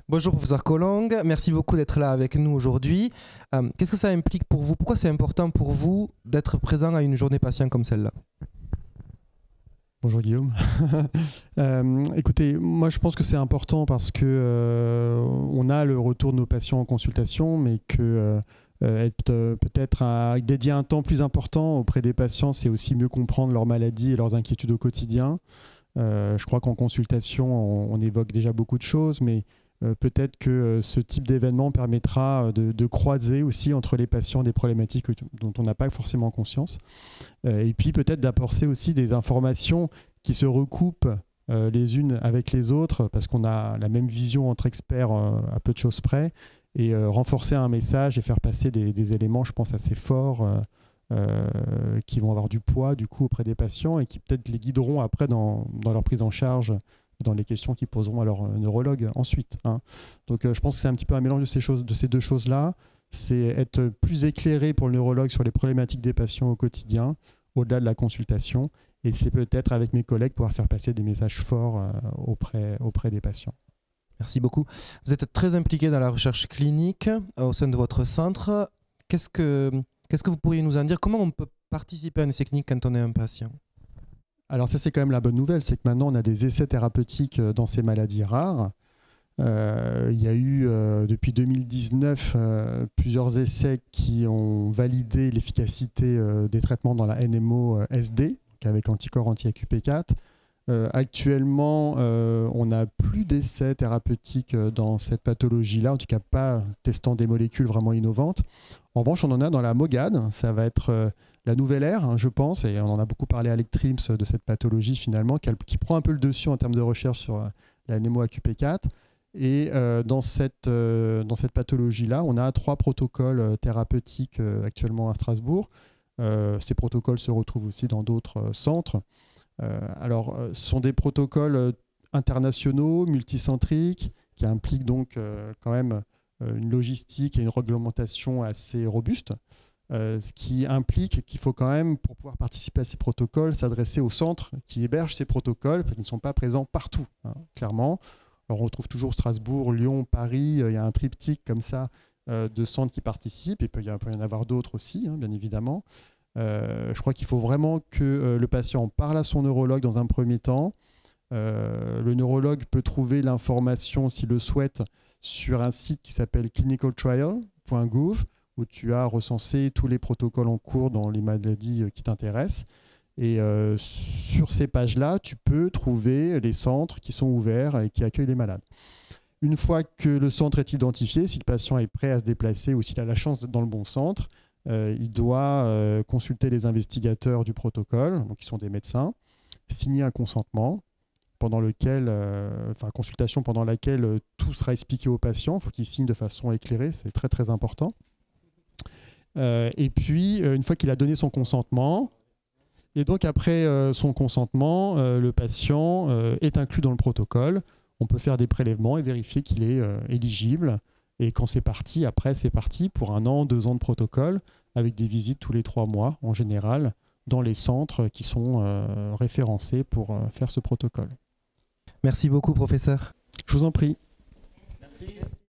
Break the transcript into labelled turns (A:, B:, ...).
A: Bonjour professeur Colong, merci beaucoup d'être là avec nous aujourd'hui. Qu'est-ce que ça implique pour vous? Pourquoi c'est important pour vous d'être présent à une journée patient comme celle-là?
B: Bonjour Guillaume. Écoutez, moi je pense que c'est important parce que on a le retour de nos patients en consultation, mais que être peut-être dédier un temps plus important auprès des patients, c'est aussi mieux comprendre leurs maladies et leurs inquiétudes au quotidien. Je crois qu'en consultation, on évoque déjà beaucoup de choses, mais peut-être que ce type d'événement permettra de croiser aussi entre les patients des problématiques dont on n'a pas forcément conscience. Et puis peut-être d'apporter aussi des informations qui se recoupent les unes avec les autres, parce qu'on a la même vision entre experts à peu de choses près, et renforcer un message et faire passer des éléments, je pense, assez forts qui vont avoir du poids du coup auprès des patients et qui peut-être les guideront après dans leur prise en charge, dans les questions qu'ils poseront à leur neurologue ensuite. Donc je pense que c'est un petit peu un mélange de ces deux choses-là. C'est être plus éclairé pour le neurologue sur les problématiques des patients au quotidien, au-delà de la consultation. Et c'est peut-être avec mes collègues pouvoir faire passer des messages forts auprès des patients.
A: Merci beaucoup. Vous êtes très impliqué dans la recherche clinique au sein de votre centre. Qu'est-ce que vous pourriez nous en dire? Comment on peut participer à une essai clinique quand on est un patient?
B: Alors ça, c'est quand même la bonne nouvelle, c'est que maintenant on a des essais thérapeutiques dans ces maladies rares. Il y a eu depuis 2019 plusieurs essais qui ont validé l'efficacité des traitements dans la NMO-SD, avec anticorps anti-AQP4. Actuellement, on n'a plus d'essais thérapeutiques dans cette pathologie-là, en tout cas pas testant des molécules vraiment innovantes. En revanche, on en a dans la MOGAD, ça va être la nouvelle ère, je pense, et on en a beaucoup parlé à l'ECTRIMS de cette pathologie finalement, qui prend un peu le dessus en termes de recherche sur la NMO-AQP4. Et dans cette pathologie-là, on a 3 protocoles thérapeutiques actuellement à Strasbourg. Ces protocoles se retrouvent aussi dans d'autres centres. Ce sont des protocoles internationaux, multicentriques, qui impliquent donc quand même une logistique et une réglementation assez robuste. Ce qui implique qu'il faut quand même, pour pouvoir participer à ces protocoles, s'adresser aux centres qui hébergent ces protocoles, parce qu'ils ne sont pas présents partout, clairement. Alors on retrouve toujours Strasbourg, Lyon, Paris, il y a un triptyque comme ça de centres qui participent, et il peut y en avoir d'autres aussi, bien évidemment. Je crois qu'il faut vraiment que le patient parle à son neurologue dans un premier temps. Le neurologue peut trouver l'information, s'il le souhaite, sur un site qui s'appelle clinicaltrial.gouv, où tu as recensé tous les protocoles en cours dans les maladies qui t'intéressent. Et sur ces pages-là, tu peux trouver les centres qui sont ouverts et qui accueillent les malades. Une fois que le centre est identifié, si le patient est prêt à se déplacer ou s'il a la chance d'être dans le bon centre, il doit consulter les investigateurs du protocole, donc qui sont des médecins, signer un consentement, consultation pendant laquelle tout sera expliqué au patient. Il faut qu'il signe de façon éclairée, c'est très très important. Et puis, une fois qu'il a donné son consentement, et donc après son consentement, le patient est inclus dans le protocole. On peut faire des prélèvements et vérifier qu'il est éligible. Et quand c'est parti, après c'est parti pour 1 an, 2 ans de protocole, avec des visites tous les 3 mois en général, dans les centres qui sont référencés pour faire ce protocole.
A: Merci beaucoup, professeur.
B: Je vous en prie.
A: Merci.